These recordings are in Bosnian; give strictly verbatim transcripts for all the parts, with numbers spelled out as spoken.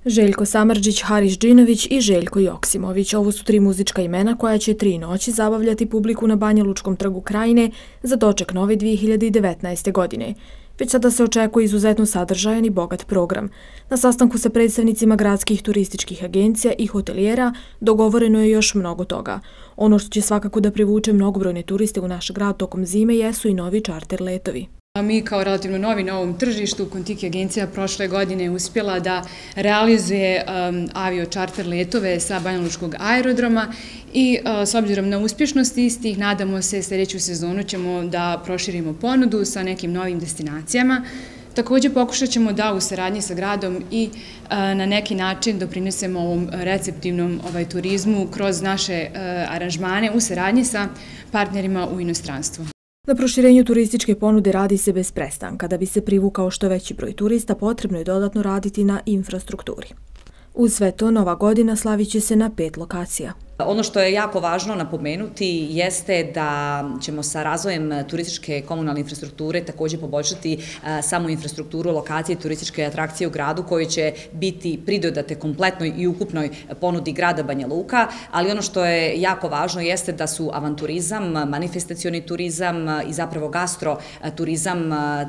Željko Samardžić, Haris Džinović i Željko Joksimović. Ovo su tri muzička imena koja će tri noći zabavljati publiku na Banjalučkom trgu Krajine za doček nove dvije hiljade devetnaeste. godine. Već sada se očekuje izuzetno sadržajan i bogat program. Na sastanku sa predstavnicima gradskih turističkih agencija i hotelijera dogovoreno je još mnogo toga. Ono što će svakako da privuče mnogobrojne turiste u naš grad tokom zime jesu i novi čarter letovi. Mi kao relativno novi na ovom tržištu, Kontiki agencija prošle godine uspjela da realizuje um, avio-čarter letove sa Banjalučkog aerodroma i uh, s obzirom na uspješnost istih, nadamo se sljedeću sezonu ćemo da proširimo ponudu sa nekim novim destinacijama. Također pokušat ćemo da u saradnji sa gradom i uh, na neki način doprinesemo ovom receptivnom ovaj, turizmu kroz naše uh, aranžmane u saradnji sa partnerima u inostranstvu. Na proširenju turističke ponude radi se bez prestanka. Da bi se privukao što veći broj turista, potrebno je dodatno raditi na infrastrukturi. Uz sve to, nova godina slavit će se na pet lokacija. Ono što je jako važno napomenuti jeste da ćemo sa razvojem turističke komunalne infrastrukture također poboljšati samu infrastrukturu lokacije turističke atrakcije u gradu koje će biti pridodate kompletnoj i ukupnoj ponudi grada Banja Luka, ali ono što je jako važno jeste da su avanturizam, manifestacioni turizam i zapravo gastro turizam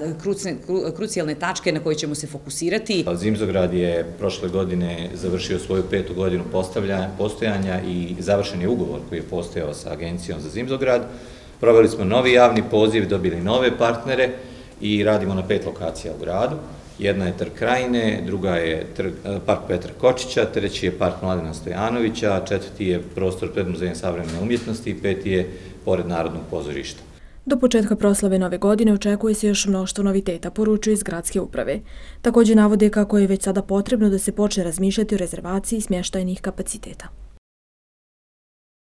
krucijalne tačke na koje ćemo se fokusirati. Zimzograd je prošle godine završio svoju petu godinu postojanja i završen je ugovor koji je postojao sa Agencijom za Zimzograd. Proveli smo novi javni poziv, dobili nove partnere i radimo na pet lokacija u gradu. Jedna je Trg Krajine, druga je trg, Park Petra Kočića, treći je Park Mladena Stojanovića, četvrti je prostor pred Muzejem savremene umjetnosti i peti je pored Narodnog pozorišta. Do početka proslave nove godine očekuje se još mnoštvo noviteta, poručuju iz gradske uprave. Također navode kako je već sada potrebno da se počne razmišljati o rezervaciji smještajnih kapaciteta.